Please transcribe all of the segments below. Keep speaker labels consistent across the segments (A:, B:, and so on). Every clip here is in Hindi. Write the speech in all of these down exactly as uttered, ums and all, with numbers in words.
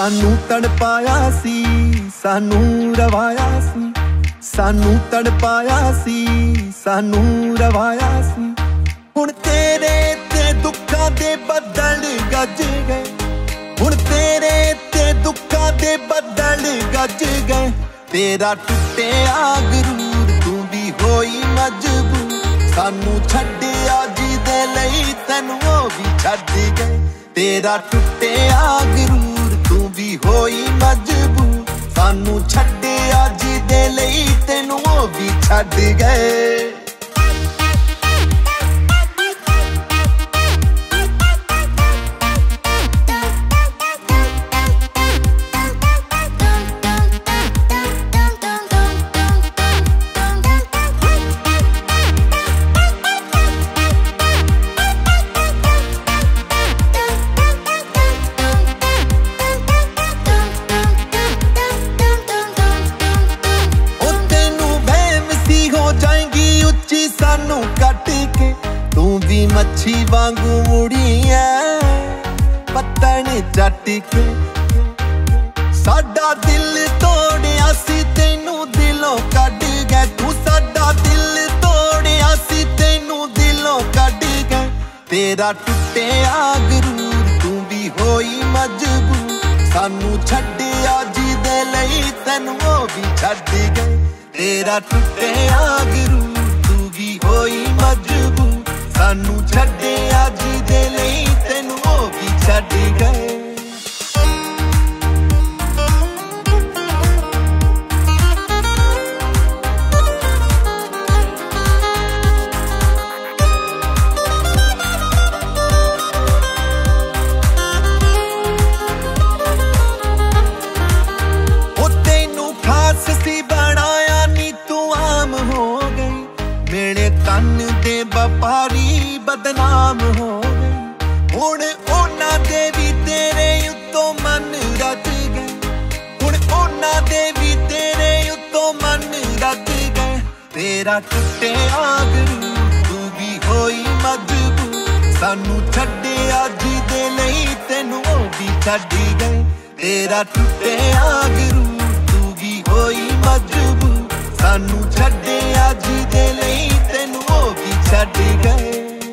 A: सानू तड़पाया सी सानू रवाया सी, सानू तड़पाया सी सानू रवाया सी। हुण तेरे ते दुखां दे बदल गज गए, हुण तेरे ते दुखां दे बदल गज गए। तेरा टुटिया गरूर तू भी होई मजबूर, सानू छड्डिया जिदे लई तैनू ओ भी छड्ड गए। तेरा टुटिया गरूर तू भी होई मजबूर, सानू छड्डिया जिदे लई तैनू ओ भी छड्ड गए। मच्छी वांगू मुड़िया पत्तन चट के, साडा दिल तोड़िया सी तैनू दिलों कढ गए। तू साडा दिल तोड़िया सी तैनू दिलों कढ गए। तेरा टुटिया गरूर तू भी होई मजबूर, सानू छड्डिया जिदे लई तैनू ओ भी छड्ड गए। तेरा टुटिया गरूर तू भी होई मजबूर, सानू छड्डिया जिदे लई तैनू ओ भी छड्ड गए। ओ तैनू खास सी बनाया नी तू आम हो गई, मेरे कन दे व्यापारी बदनाम हो गए। हुण उन्हां दे भी तेरे उत्तों मन रच गए, हुण उन्हां दे भी तेरे उत्तों मन रच गए। तेरा टुटिया गरूर तू भी होई मजबूर, सानू छड्डिया जिदे लई तैनू ओ भी छड्ड गए। तेरा टुटिया गरूर तू भी होई मजबूर, सानू छड्डिया जिदे लई तैनू ओ भी छड्ड गए।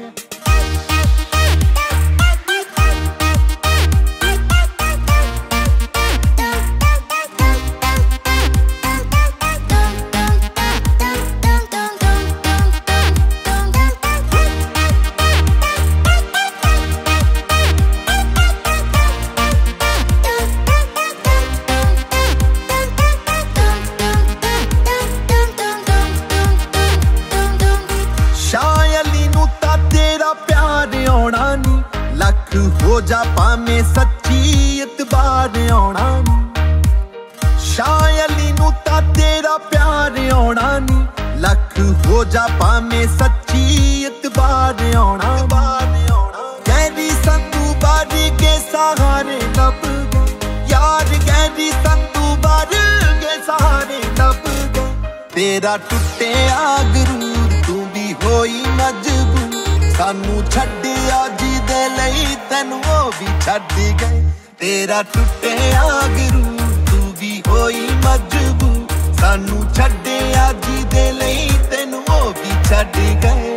A: हो जा पामे सच्ची इतबार आना नी, शाह अली नू ता तेरा प्यार आना नी। लख हो जा पामे सच्ची इतबार आना, गैरी संधू बारी के सहारे लब गए यार, गैरी संधू बारी के सहारे लब गए। तेरा टुटिया गरूर तू भी होई मजबूर, सानू छड्डिया जिदे लई तैनू ओ भी छड्ड गए। तेरा टुटिया गरूर तू भी होई मजबूर, सानू छड्डिया जिदे लई तैनू ओ भी छड्ड गए।